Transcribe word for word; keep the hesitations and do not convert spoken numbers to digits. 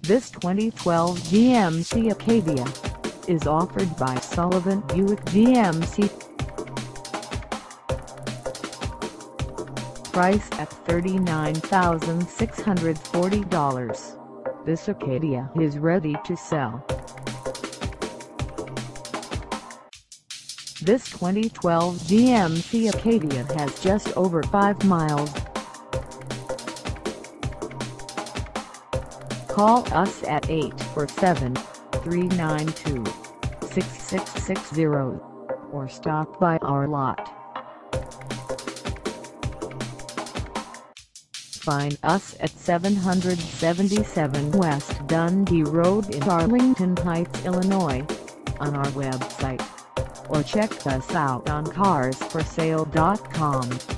This twenty twelve G M C Acadia is offered by Sullivan Buick G M C. Price at thirty-nine thousand six hundred forty dollars. This Acadia is ready to sell. This twenty twelve G M C Acadia has just over five miles. Call us at eight four seven, three nine two, six six six zero or stop by our lot. Find us at seven seventy-seven West Dundee Road in Arlington Heights, Illinois, on our website, or check us out on cars for sale dot com.